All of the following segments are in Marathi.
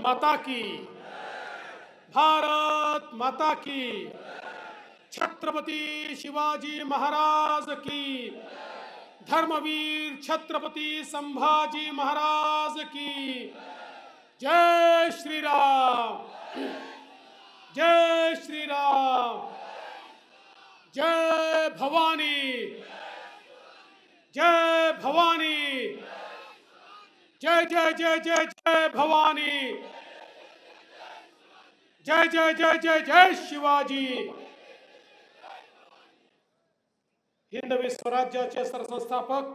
माता की, भारत माता की, छत्रपति शिवाजी महाराज की, धर्मवीर छत्रपति संभाजी महाराज की। जय श्री राम, जय श्री राम, जय भवानी, जय भवानी, जय जय जय जय जय भवानी, जय जय जय जय जय शिवाजी। हिंदवी स्वराज्याचे सरसंस्थापक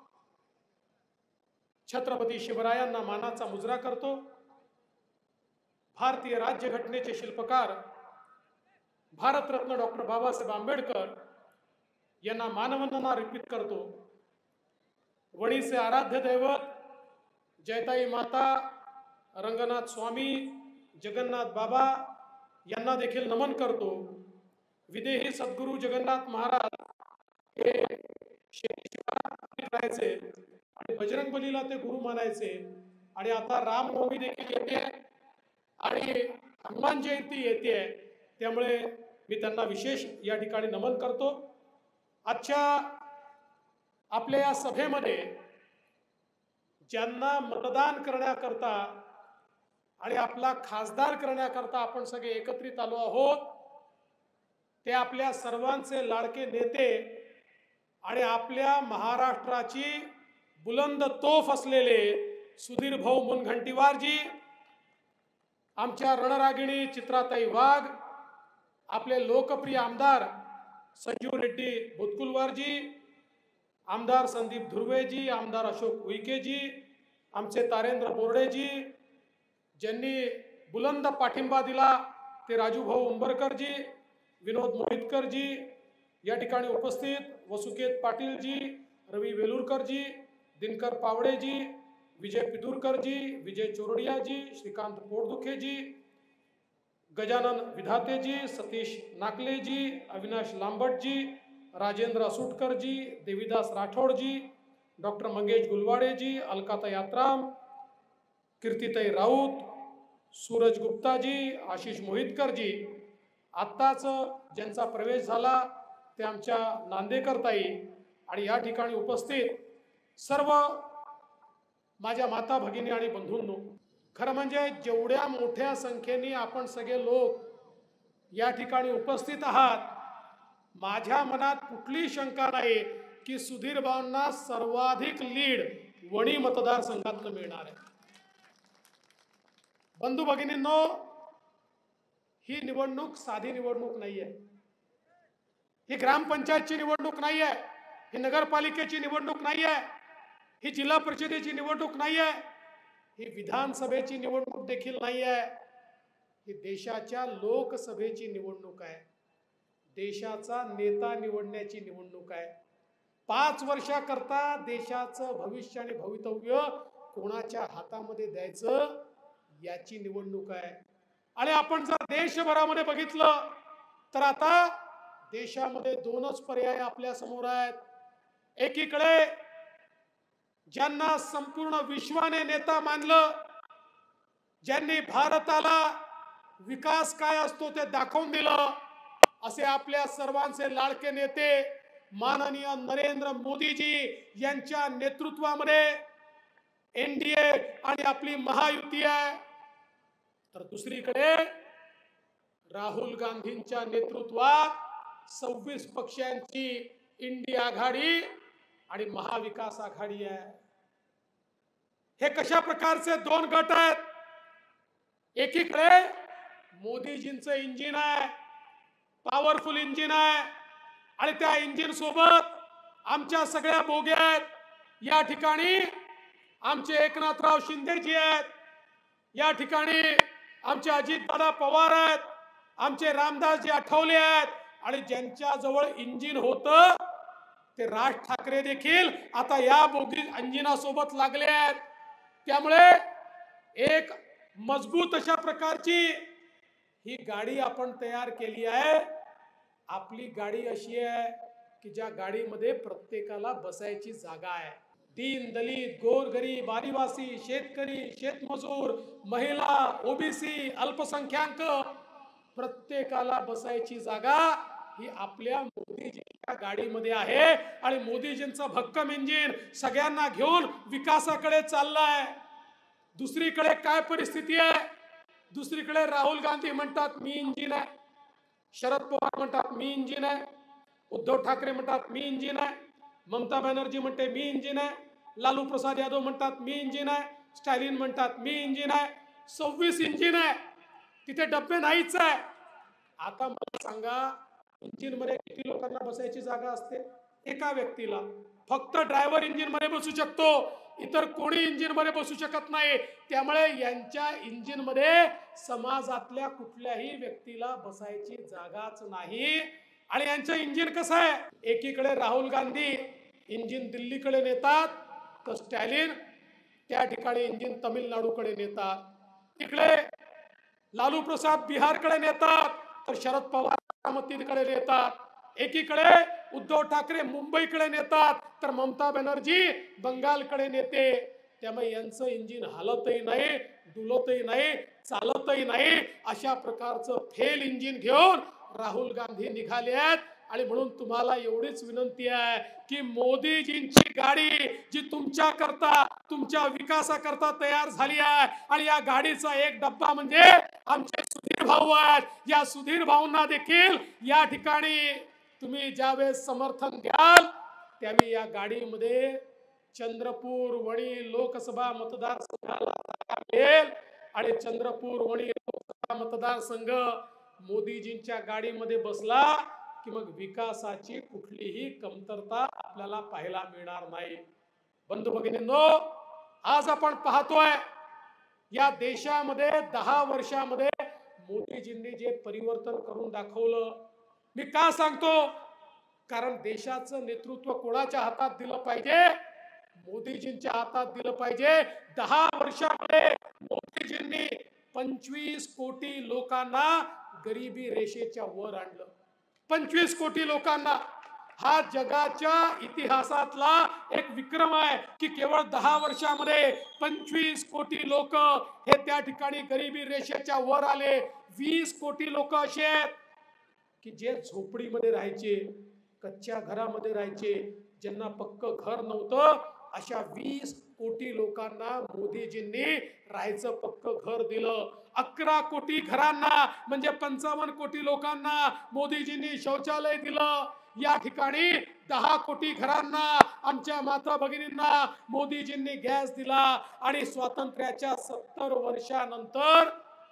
छत्रपती शिवरायांना मानाचा मुजरा करतो। भारतीय राज्यघटनेचे शिल्पकार भारतरत्न डॉक्टर बाबासाहेब आंबेडकर यांना मानवंदना अर्पित करतो। वणीचे आराध्य दैवत जयताई माता, रंगनाथ स्वामी, जगन्नाथ बाबा यांना देखील नमन करतो। विदेही सद्गुरू जगन्नाथ महाराज हे राहायचे आणि बजरंगबलीला ते गुरु मानायचे। आणि आता रामनवमी देखील येते आणि हनुमान जयंती येते, त्यामुळे मी त्यांना विशेष या ठिकाणी नमन करतो। आजच्या आपल्या या सभेमध्ये ज्यांना मतदान करण्याकरता आणि आपला खासदार करण्याकरता आपण सगळे एकत्रित आलो आहोत, ते आपल्या सर्वांचे लाडके नेते आणि आपल्या महाराष्ट्राची बुलंद तोफ असलेले सुधीर भाऊ मुनगंटीवारजी, आमच्या रणरागिणी चित्राताई वाघ, आपले लोकप्रिय आमदार संजीव रेड्डी भुतकुलवारजी, आमदार संदीप धुर्वेजी, आमदार अशोक उईकेजी, आमचे तारेंद्र बोर्डेजी, ज्यांनी बुलंद पाठिंबा दिला ते राजूभाऊ उंबरकरजी, विनोद मोहितकरजी, या ठिकाणी उपस्थित वसुकेत पाटीलजी, रवी वेलुरकरजी, दिनकर पावडेजी, विजय पिदुरकरजी, विजय चोरडियाजी, श्रीकांत पोटदुखेजी, गजानन विधातेजी, सतीश नाकलेजी, अविनाश लांबटजी, राजेंद्र असुटकरजी, देवीदास राठोडजी, डॉक्टर मंगेश गुलवाडेजी, अलकाता यात्राम, कीर्तिताई राऊत, सूरज गुप्ताजी, आशिष मोहितकरजी, आत्ताच ज्यांचा प्रवेश झाला ते आमच्या नांदेकरताई आणि या ठिकाणी उपस्थित सर्व माझ्या माता भगिनी आणि बंधूंनो, खरं म्हणजे जेवढ्या मोठ्या संख्येने आपण सगळे लोक या ठिकाणी उपस्थित आहात, माझ्या मनात कुठली शंका नाही की सुधीर भाऊंना सर्वाधिक लीड वणी मतदारसंघातून मिळणार आहे। बंधू भगिनींनो, ही निवडणूक साधी निवडणूक नाहीये, ही ग्रामपंचायतची निवडणूक नाहीये, ही नगरपालिकेची निवडणूक नाहीये, ही जिल्हा परिषदेची निवडणूक नाहीये, ही विधानसभेची निवडणूक देखील नाहीये, ही देशाच्या लोकसभेची निवडणूक आहे, देशाचा नेता निवडण्याची निवडणूक आहे। 5 वर्षाकरता देशाचं भविष्य आणि भवितव्य कोणाच्या हातामध्ये द्यायचं याची निवडणूक आहे। आणि आपण जर देशभरामध्ये बघितलं तर आता देशामध्ये 2च पर्याय आपल्या समोर आहेत। एकीकडे ज्यांना संपूर्ण विश्वाने नेता मानलं, ज्यांनी भारताला विकास काय असतो ते दाखवून दिलं, असे आपल्या सर्वांचे लाडके नेते माननीय नरेंद्र मोदीजी यांच्या नेतृत्वामध्ये एनडीए आणि आपली महायुती आहे। तर दुसरीकडे राहुल गांधींच्या नेतृत्वात 26 पक्षांची इंडिया आघाडी आणि महाविकास आघाडी आहे। हे कशा प्रकारचे 2 गट आहेत? एकीकडे मोदीजींचं इंजिन आहे, पॉवरफुल इंजिन आहे, आणि त्या इंजिन सोबत आमच्या सगळ्या बोग्या आहेत। या ठिकाणी आमचे एकनाथराव शिंदेजी आहेत, या ठिकाणी आमचे अजितदादा पवार आहेत, आमचे रामदासजी आठवले आहेत, आणि ज्यांच्या जवळ इंजिन होतं ते राज ठाकरे देखील आता या बोगी इंजिनासोबत लागले आहेत। त्यामुळे एक मजबूत अशा प्रकारची ही गाडी आपण तयार केली आहे। आपली गाडी अशी आहे की ज्या गाडीमध्ये प्रत्येकाला बसायची जागा आहे। दीन दलित गोरगरीब आदिवासी शेतकरी शेतमजूर महिला ओबीसी अल्पसंख्याक प्रत्येकाला बसायची जागा ही आपल्या मोदीजींच्या गाडीमध्ये आहे आणि मोदीजींचं भक्कम इंजिन सगळ्यांना घेऊन विकासाकडे चाललाय। दुसरीकडे काय परिस्थिती आहे? दुसरीकडे राहुल गांधी म्हणतात मी इंजिन आहे, शरद पवार म्हणतात मी इंजिन आहे, उद्धव ठाकरे म्हणतात मी इंजिन आहे, ममता बॅनर्जी म्हणते मी इंजिन आहे, लालू प्रसाद यादव म्हणतात मी इंजिन आहे, स्टॅलिन म्हणतात मी इंजिन आहे। 26 इंजिन आहे, तिथे डब्बे नाहीच आहे। आता मला सांगा इंजिन मध्ये किती लोकांना बसायची जागा असते? एका व्यक्तीला। फक्त ड्रायव्हर इंजिन मध्ये बसू शकतो, इतर कोणी इंजिन मध्ये बसू शकत नाही। त्यामुळे यांच्या इंजिन मध्ये समाजातल्या कुठल्याही व्यक्तीला बसायची जागाच नाही। आणि यांचं इंजिन कसं आहे? एकीकडे राहुल गांधी इंजिन दिल्लीकडे नेतात, तर स्टॅलिन त्या ठिकाणी इंजिन तमिळनाडूकडे नेतात। इकडे लालू प्रसाद बिहारकडे नेतात, तर शरद पवार बारामतीकडे नेतात। एकीकडे उद्धव ठाकरे मुंबईकडे नेतात, तर ममता बॅनर्जी बंगालकडे नेते। त्यामुळे यांचं इंजिन हलतही नाही, डुलतही नाही, चालतही नाही। अशा प्रकारचं फेल इंजिन घेऊन राहुल गांधी निघाले आहेत। आणि म्हणून तुम्हाला एवढीच विनंती आहे की मोदीजींची गाडी जी तुमच्या करता तुमच्या विकासाकरता तयार झाली आहे, आणि या गाडीचा एक डब्बा म्हणजे आमचे सुधीर भाऊ आहेत। या सुधीर भाऊंना देखील या ठिकाणी तुम्ही ज्यावेळेस समर्थन द्याल त्यावेळी या गाडीमध्ये चंद्रपूर वणी लोकसभा मतदारसंघाला मिळेल। आणि चंद्रपूर वणी लोकसभा मतदारसंघ मोदीजींच्या गाडीमध्ये बसला की मग विकासाची कुठलीही कमतरता आपल्याला पाहायला मिळणार नाही। बंधू भगिनींनो, आज आपण पाहतोय या देशामध्ये 10 वर्षामध्ये मोदीजींनी जे परिवर्तन करून दाखवलं। मी का सांगतो? कारण देशाचं नेतृत्व कोणाच्या हातात दिलं पाहिजे? मोदीजींच्या हातात दिलं पाहिजे। 10 वर्षामध्ये मोदीजींनी 25 कोटी लोकांना गरिबी रेषेच्या वर आणलं। 25 कोटी लोकांना। हा जगाच्या इतिहासातला एक विक्रम आहे की केवळ 10 वर्षामध्ये 25 कोटी लोक हे त्या ठिकाणी गरिबी रेषेच्या वर आले। 20 कोटी लोक असे आहेत की जे झोपडीमध्ये राहायचे, कच्च्या घरामध्ये राहायचे, ज्यांना पक्क घर नव्हतं। अशा 20 कोटी लोकांना मोदीजींनी राहायचं पक्क घर दिलं। 11 कोटी घरांना म्हणजे 55 कोटी लोकांना मोदीजींनी शौचालय दिलं। या ठिकाणी 10 कोटी घरांना आमच्या माता भगिनींना मोदीजींनी गॅस दिला। आणि स्वातंत्र्याच्या 70 वर्षानंतर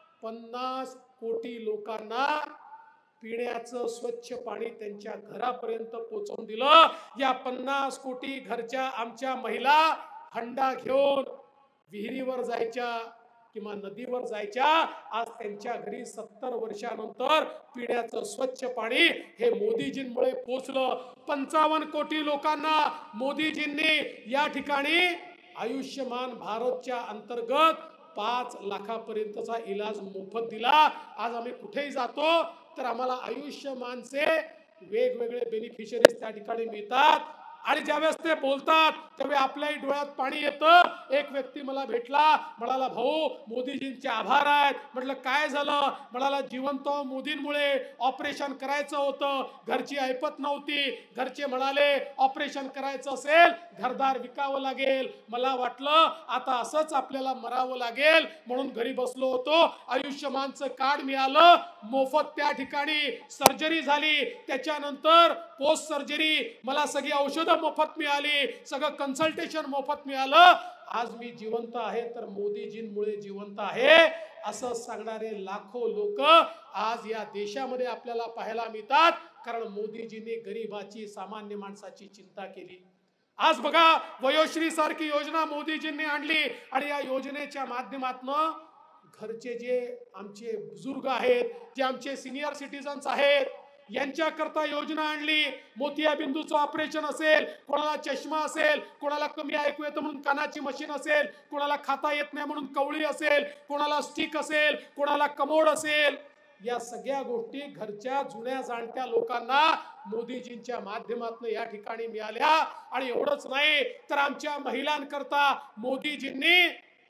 50 कोटी लोकांना पिण्याचं स्वच्छ पाणी त्यांच्या घरापर्यंत पोहोचवून दिलं। या 50 कोटी घरच्या आमच्या महिला हंडा घेऊन विहिरीवर जायच्या किंवा नदीवर जायच्या। आज त्यांच्या घरी 70 वर्षानंतर पिण्याचं स्वच्छ पाणी हे मोदीजींमुळे पोहोचलं। 55 कोटी लोकांना मोदीजींनी या ठिकाणी आयुष्यमान भारतच्या अंतर्गत 5 लाखापर्यंतचा इलाज मोफत दिला। आज आम्ही कुठेही जातो तर आम्हाला आयुष्यमानचे वेगवेगळे बेनिफिशरीज त्या ठिकाणी मिळतात। आणि ज्यावेळेस ते बोलतात त्यावेळी आपल्याही डोळ्यात पाणी येतं। एक व्यक्ती मला भेटला, म्हणाला भाऊ मोदीजींचे आभार आहेत। म्हटलं काय झालं? म्हणाला जिवंत मोदींमुळे ऑपरेशन करायचं होतं, घरची ऐपत नव्हती, घरचे म्हणाले ऑपरेशन करायचं असेल घरदार विकावं लागेल। मला वाटलं आता असंच आपल्याला मरावं लागेल म्हणून घरी बसलो होतो। आयुष्यमानचं कार्ड मिळालं, मोफत त्या ठिकाणी सर्जरी झाली, त्याच्यानंतर पोस्ट सर्जरी मला सगळी औषधं मोफत मिळाली, सगळं कन्सल्टेशन मोफत मिळालं। आज मी जिवंत आहे तर मोदीजींमुळे जिवंत आहे असं सांगणारे लाखो लोक आज या देशामध्ये आपल्याला पाहायला मिळतात। कारण मोदीजींनी गरिबाची सामान्य माणसाची चिंता केली। आज बघा वयोश्री सारखी योजना मोदीजींनी आणली आणि या योजनेच्या माध्यमातून घरचे जे आमचे बुजुर्ग आहेत, जे आमचे सिनियर सिटीजन्स आहेत, यांच्याकरता योजना आणली। मोतियाबिंदूचं ऑपरेशन असेल, कोणाला चष्मा असेल, कोणाला कमी ऐकू येतं म्हणून कानाची मशीन असेल, कोणाला खाता येत नाही म्हणून कवळी असेल, कोणाला स्टिक असेल, कोणाला कमोड असेल, या सगळ्या गोष्टी घरच्या जुन्या जाणत्या लोकांना मोदीजींच्या माध्यमातून या ठिकाणी मिळाल्या। आणि एवढंच नाही तर आमच्या महिलांकरता मोदीजींनी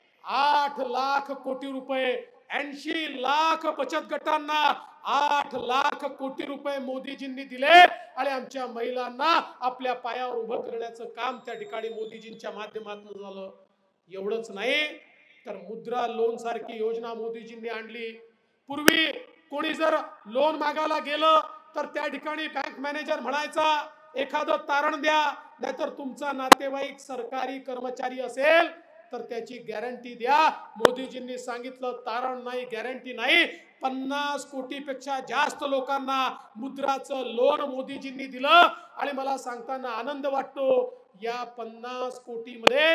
8 लाख कोटी रुपये, 80 लाख बचत गटांना 8 लाख कोटी रुपये मोदीजींनी दिले आणि आमच्या महिलांना आपल्या पायावर उभं करण्याचं काम त्या ठिकाणी मोदीजींच्या माध्यमातून झालं। एवढंच नाही तर मुद्रा लोन सारखी योजना मोदीजींनी आणली। पूर्वी कोणी जर लोन मागायला गेलं तर त्या ठिकाणी बँक मॅनेजर म्हणायचा एखादं तारण द्या, नाहीतर तुमचा नातेवाईक सरकारी कर्मचारी असेल तर त्याची गॅरंटी द्या। मोदीजींनी सांगितलं तारण नाही, गॅरंटी नाही। 50 कोटीपेक्षा जास्त लोकांना मुद्राचं लोन मोदीजींनी दिलं आणि मला सांगताना आनंद वाटतो या 50 कोटीमध्ये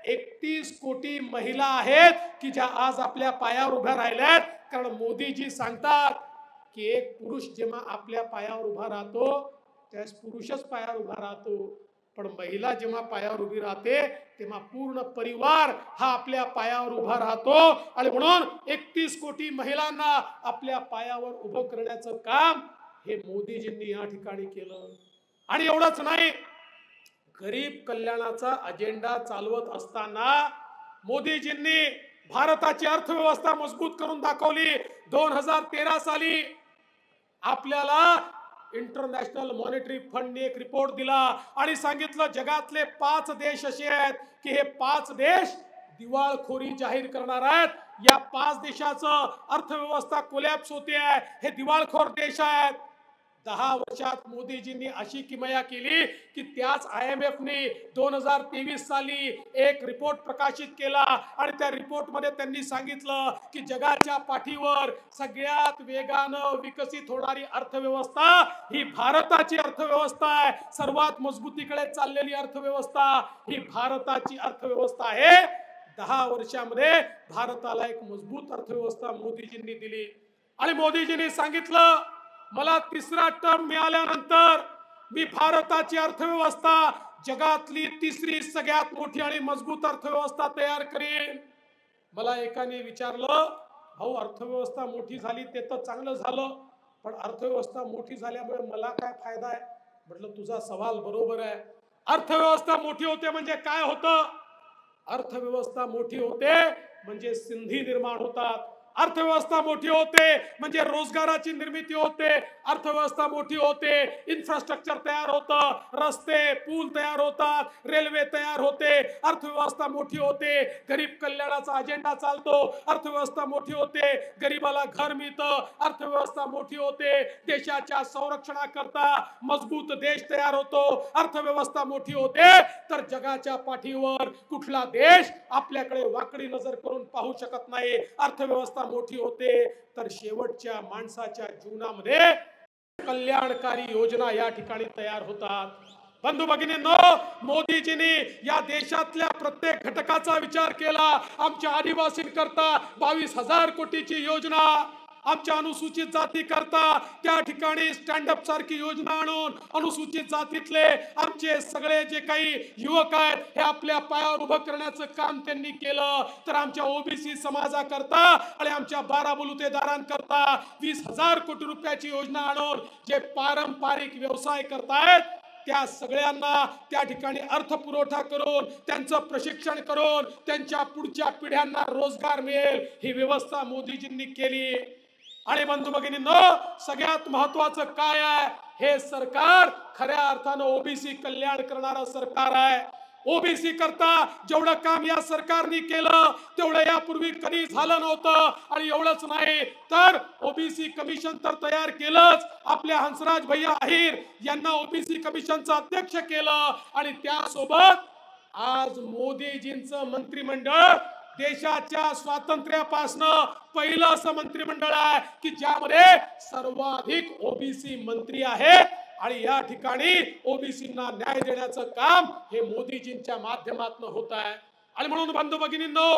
31 कोटी महिला आहेत की ज्या आज आपल्या पायावर उभ्या राहिल्यात। कारण मोदीजी सांगतात की एक पुरुष जेव्हा आपल्या पायावर उभा राहतो त्यास पुरुषच पायावर उभा राहतो, पण महिला जेव्हा पायावर उभी राहते तेव्हा पूर्ण परिवार हा आपल्या पायावर उभा राहतो। आणि म्हणून 31 कोटी महिलांना आपल्या पायावर उभं करण्याचं काम हे मोदीजींनी या ठिकाणी केलं। आणि एवढंच नाही, गरीब कल्याणाचा अजेंडा चालवत असताना मोदीजींनी भारताची अर्थव्यवस्था मजबूत करून दाखवली। 2013 साली आपल्याला इंटरनॅशनल मॉनिटरी फंडने एक रिपोर्ट दिला आणि सांगितलं जगातले 5 देश असे आहेत की हे 5 देश दिवाळखोरी जाहीर करणार आहेत। या 5 देशाचं अर्थव्यवस्था कोलॅप्स होते आहे, हे दिवाळखोर देश आहेत। 10 वर्षात मोदीजींनी अशी किमया केली की त्याच IMF ने 2023 साली एक रिपोर्ट प्रकाशित केला आणि त्या रिपोर्ट मध्ये त्यांनी सांगितलं की जगाच्या पाठीवर सगळ्यात वेगानं विकसित होणारी अर्थव्यवस्था ही भारताची अर्थव्यवस्था आहे। सर्वात मजबूतीकडे चाललेली अर्थव्यवस्था ही भारताची अर्थव्यवस्था आहे। 10 वर्षांमध्ये भारताला एक मजबूत अर्थव्यवस्था मोदीजींनी दिली आणि मोदीजींनी सांगितलं मला 3रा टर्म मिळाल्यानंतर मी भारताची अर्थव्यवस्था जगातली 3री सगळ्यात मोठी आणि मजबूत अर्थव्यवस्था तयार करेन। मला एकाने विचारलं भाऊ अर्थव्यवस्था मोठी झाली ते तर चांगलं झालं, पण अर्थव्यवस्था मोठी झाल्यामुळे मला काय फायदा आहे? म्हटलं तुझा सवाल बरोबर आहे। अर्थव्यवस्था मोठी होते म्हणजे काय होतं? अर्थव्यवस्था मोठी होते म्हणजे संधी निर्माण होतात, अर्थव्यवस्था मोठी होते म्हणजे रोजगाराची निर्मिती होते, अर्थव्यवस्था मोठी होते इन्फ्रास्ट्रक्चर तयार होतं, रस्ते पूल तयार होतात, रेल्वे तयार होते, अर्थव्यवस्था मोठी होते गरीब कल्याणाचा अजेंडा चालतो, अर्थव्यवस्था मोठी होते गरीबाला घर मिळतं, अर्थव्यवस्था मोठी होते देशाच्या संरक्षणाकरता मजबूत देश तयार होतो, अर्थव्यवस्था मोठी होते तर जगाच्या पाठीवर कुठला देश आपल्याकडे वाकडी नजर करून पाहू शकत नाही, अर्थव्यवस्था मोठी होते तर शेवटच्या माणसाच्या जीवनामध्ये कल्याणकारी योजना या ठिकाणी तयार होतात। बंधू भगिनींनो, मोदीजींनी या देशातल्या प्रत्येक घटकाचा विचार केला। आमच्या आदिवासींकरता 22,000 कोटीची योजना, आमच्या अनुसूचित जाती करता त्या ठिकाणी स्टँड अप सारखी योजना आणून अनुसूचित जातीतले आमचे सगळे जे काही युवक आहेत हे आपल्या पायावर उभं करण्याचं काम त्यांनी केलं। तर आमच्या ओबीसी समाजाकरता आणि आमच्या 12 बलुतेदारांकरता 20,000 कोटी रुपयाची योजना आणून जे पारंपरिक व्यवसाय करतायत त्या सगळ्यांना त्या ठिकाणी अर्थपुरवठा करून त्यांचं प्रशिक्षण करून त्यांच्या पुढच्या पिढ्यांना रोजगार मिळेल ही व्यवस्था मोदीजींनी केली। आणि बंधू भगिनींनो, सगळ्यात महत्त्वाचं काय आहे? हे सरकार खऱ्या अर्थानं ओबीसी कल्याण करणारं सरकार आहे। ओबीसी करता जेवढं काम या सरकारने केलं तेवढं यापूर्वी कधी झालं नव्हतं। आणि एवढंच नाही तर ओबीसी कमिशन तर तयार केलंच, आपल्या हंसराज भैया अहिर यांना ओबीसी कमिशनचं अध्यक्ष केलं आणि त्यासोबत आज मोदीजींचं मंत्रिमंडळ देशाच्या स्वातंत्र्यापासनं पहिलं असं मंत्रिमंडळ आहे की ज्यामध्ये सर्वाधिक ओबीसी मंत्री आहेत आणि या ठिकाणी ओबीसींना न्याय देण्याचं काम हे मोदीजींच्या माध्यमातून होत आहे। आणि म्हणून बंधू भगिनींनो,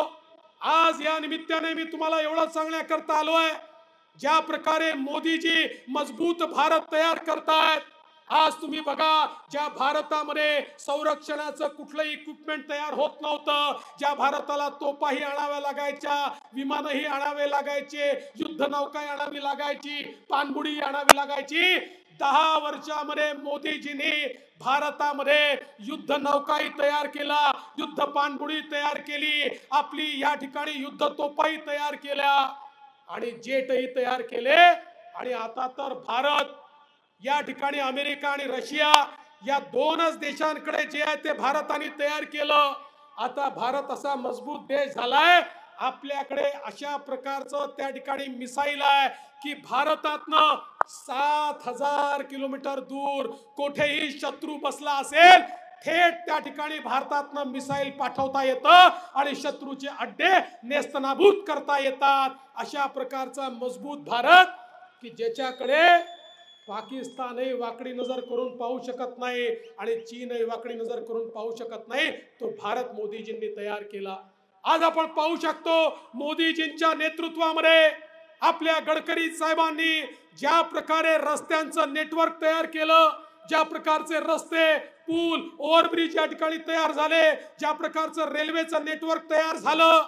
आज या निमित्ताने मी तुम्हाला एवढं सांगण्याकरता आलोय, ज्या प्रकारे मोदीजी मजबूत भारत तयार करतायत आज तुम्ही बघा, ज्या भारतामध्ये संरक्षणाचं कुठलंही इक्विपमेंट तयार होत नव्हतं, ज्या भारताला तोफाही आणाव्या लागायच्या, विमानही आणावे लागायचे, युद्धनौकाही आणावी लागायची, पाणबुडी आणावी लागायची, 10 वर्षामध्ये मोदीजींनी भारतामध्ये युद्ध नौकाही तयार केला, युद्ध पाणबुडी तयार केली, आपली या ठिकाणी युद्ध तोफाही तयार केल्या आणि जेटही तयार केले। आणि आता तर भारत या ठिकाणी अमेरिका आणि रशिया या दोनच देशांकडे जे आहे ते भारताने तयार केलं। आता भारत असा मजबूत देश झालाय, आपल्याकडे अशा प्रकारचं त्या ठिकाणी मिसाईल आहे की भारतातनं 7000 किलोमीटर दूर कुठेही शत्रू बसला असेल, थेट त्या ठिकाणी भारतातनं मिसाईल पाठवता येतं आणि शत्रूचे अड्डे नेस्तनाबूत करता येतात। अशा प्रकारचा मजबूत भारत की ज्याच्याकडे पाकिस्तानही वाकडी नजर करून पाहू शकत नाही आणि चीनही वाकडी नजर करून पाहू शकत नाही, तो भारत मोदीजींनी तयार केला। आज आपण पाहू शकतो मोदीजींच्या नेतृत्वामध्ये आपल्या गडकरी साहेबांनी ज्या प्रकारे रस्त्यांचं नेटवर्क तयार केलं, ज्या प्रकारचे रस्ते, पूल, ओव्हरब्रिज या ठिकाणी तयार झाले, ज्या प्रकारचं रेल्वेचं नेटवर्क तयार झालं,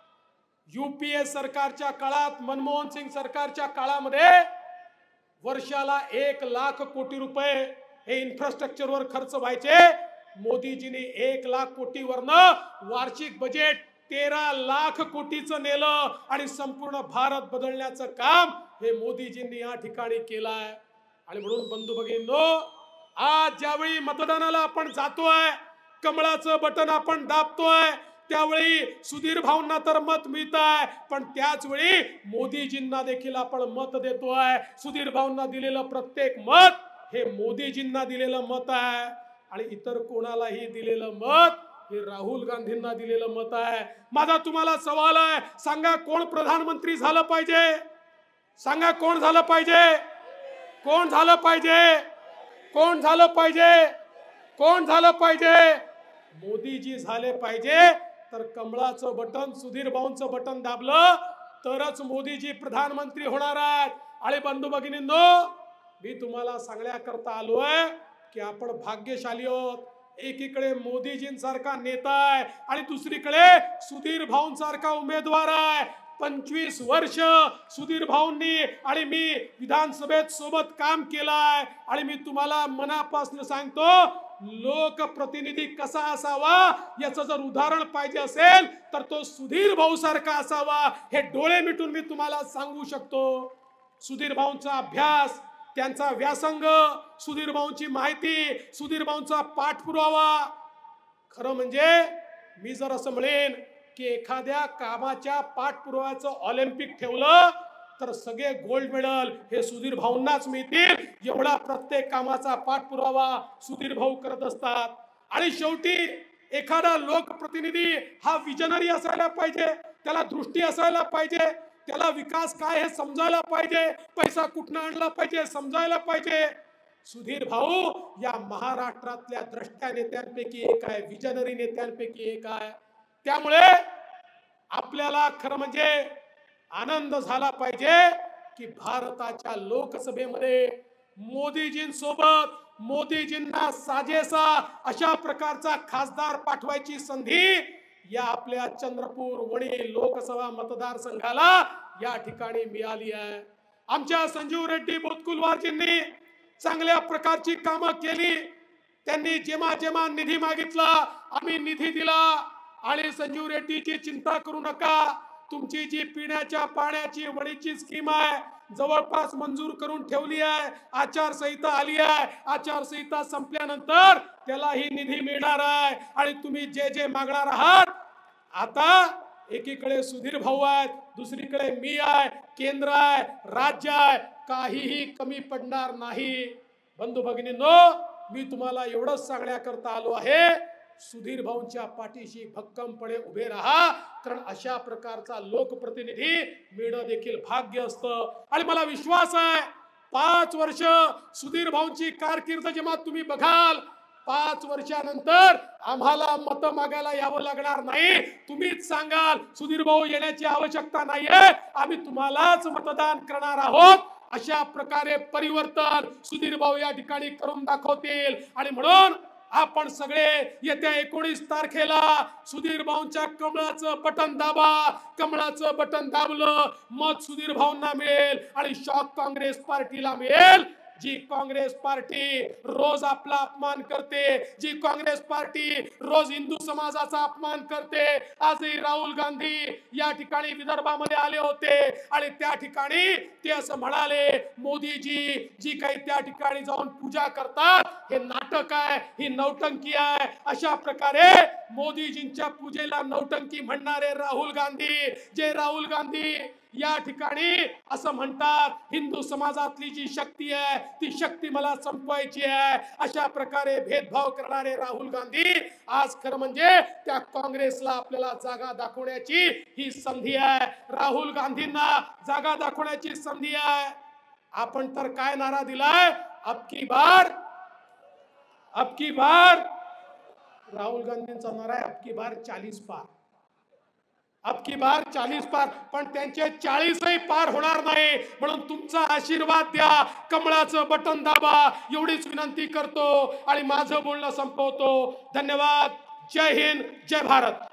यूपीए सरकारच्या काळात, मनमोहन सिंग सरकारच्या काळामध्ये वर्षाला 1 लाख कोटी रुपये हे इन्फ्रास्ट्रक्चरवर खर्च व्हायचे। मोदीजींनी 1 लाख कोटीवरनं वार्षिक बजेट 13 लाख कोटीचं नेलं आणि संपूर्ण भारत बदलण्याचं काम हे मोदीजींनी या ठिकाणी केलंय। आणि म्हणून बंधू भगिनींनो, आज ज्यावेळी मतदानाला आपण जातोय, कमळाचं बटन आपण दाबतोय, त्यावेळी सुधीर भाऊंना तर मत मिळत आहे, पण त्याच वेळी मोदीजींना देखील आपण मत देतोय। सुधीर भाऊंना दिलेलं प्रत्येक मत हे मोदीजींना दिलेलं मत आहे आणि इतर कोणालाही दिलेलं मत हे राहुल गांधींना दिलेलं मत आहे। माझा तुम्हाला सवाल आहे, सांगा कोण प्रधानमंत्री झालं पाहिजे? सांगा कोण झालं पाहिजे? कोण झालं पाहिजे? कोण झालं पाहिजे? कोण झालं पाहिजे? मोदीजी झाले पाहिजे। तर कमळाचं बटन, सुधीर भाऊंचं बटन दाबलं तरच मोदीजी प्रधानमंत्री होणार आहेत। आणि बंधू भगिनींनो, मी तुम्हाला सांगण्याकरता आलोय की आपण भाग्यशाली आहोत। एकीकडे मोदीजींसारखा नेता आहे आणि दुसरीकडे सुधीर भाऊंसारखा उमेदवार आहे। 25 वर्ष सुधीर भाऊंनी आणि मी विधानसभेत सोबत काम केलंय आणि मी तुम्हाला मनापासून सांगतो, लोकप्रतिनिधी कसा असावा याचं जर उदाहरण पाहिजे असेल तर तो सुधीर भाऊ सारखा असावा, हे डोळे मिटून मी तुम्हाला सांगू शकतो। सुधीर भाऊंचा अभ्यास, त्यांचा व्यासंग, सुधीर भाऊंची माहिती, सुधीर भाऊंचा पाठपुरावा, खरं म्हणजे मी जर असं म्हणेन की एखाद्या कामाच्या पाठपुराव्याचं ऑलिम्पिक ठेवलं तर सगळे गोल्ड मेडल हे सुधीर भाऊंनाच मिळतील, एवढा प्रत्येक कामाचा पाठपुरावा सुधीर भाऊ करत असतात। आणि शेवटी एखादा लोकप्रतिनिधी हा विजनरी असायला पाहिजे, त्याला दृष्टी असायला पाहिजे, त्याला विकास काय हे समजायला पाहिजे, पैसा कुठनं आणला पाहिजे समजायला पाहिजे। सुधीर भाऊ या महाराष्ट्रातल्या द्रष्टया नेत्यांपैकी एक आहे, विजनरी नेत्यांपैकी एक आहे। त्यामुळे आपल्याला खरं म्हणजे आनंद झाला पाहिजे की भारताच्या लोकसभेमध्ये मोदीजींसोबत, मोदीजींना साजेसा अशा प्रकारचा खासदार पाठवायची संधी या आपल्या चंद्रपूर वणी लोकसभा मतदारसंघाला या ठिकाणी मिळाली आहे। आमच्या संजीव रेड्डी बोतकुलवारजींनी चांगल्या प्रकारची कामं केली। त्यांनी जेव्हा जेव्हा निधी मागितला आम्ही निधी दिला। आणि संजीव रेड्डीची चिंता करू नका, तुमची जी पिण्याच्या पाण्याची वणीची स्कीम आहे जवळपास मंजूर करून ठेवली आहे, आचारसंहिता आली आहे, आचारसंहिता संपल्यानंतर त्यालाही निधी मिळणार आहे आणि तुम्ही जे जे मागणार आहात, आता एकीकडे सुधीर भाऊ आहेत, दुसरीकडे मी आहे, केंद्र आहे, राज्य आहे, काहीही कमी पडणार नाही। बंधू भगिनींनो, मी तुम्हाला एवढंच सांगण्याकरता आलो आहे, सुधीर भाऊंच्या पाठीशी भक्कमपणे उभे राहा, कारण अशा प्रकारचा लोकप्रतिनिधी मिळणं देखील भाग्य असतं। आणि मला विश्वास आहे 5 वर्ष सुधीर भाऊंची कारकीर्द जेव्हा तुम्ही बघाल, 5 वर्षानंतर आम्हाला मत मागायला यावं लागणार नाही, तुम्हीच सांगाल सुधीर भाऊ येण्याची आवश्यकता नाहीये, आम्ही तुम्हालाच मतदान करणार आहोत। अशा प्रकारे परिवर्तन सुधीर भाऊ या ठिकाणी करून दाखवतील आणि म्हणून आपण सगळे येत्या 19 तारखेला सुधीर भाऊंच्या कमळाचं बटन दाबा. कमळाचं बटन दाबलं मत सुधीर भाऊंना मिळेल आणि शॉक काँग्रेस पार्टीला मिळेल. जी काँग्रेस पार्टी रोज आपला अपमान करते, जी काँग्रेस पार्टी रोज हिंदू समाजाचा अपमान करते. आजही राहुल गांधी या ठिकाणी विदर्भामध्ये आले होते आणि त्या ठिकाणी ते असं म्हणाले, मोदीजी जी काही त्या ठिकाणी जाऊन पूजा करतात हे नाटक आहे, ही नौटंकी आहे. अशा प्रकारे मोदीजींच्या पूजेला नौटंकी म्हणणारे राहुल गांधी, जे राहुल गांधी या ठिकाणी असं म्हणतात हिंदू समाजातली जी शक्ती आहे ती शक्ती मला संपवायची आहे. अशा प्रकारे भेदभाव करणारे राहुल गांधी आज खरं म्हणजे त्या काँग्रेसला आपल्याला जागा दाखवण्याची ही संधी आहे. राहुल गांधींना जागा दाखवण्याची संधी आहे. आपण तर काय नारा दिलाय, अब की बार राहुल गांधींचा नारा आहे अब की बार 40 पार. अब की बार 40 पार, पण त्यांचे 40ही पार होणार नाही. म्हणून तुमचा आशीर्वाद द्या, कमळाचं बटन दाबा एवढीच विनंती करतो आणि माझं बोलणं संपवतो. धन्यवाद. जय हिंद, जय भारत.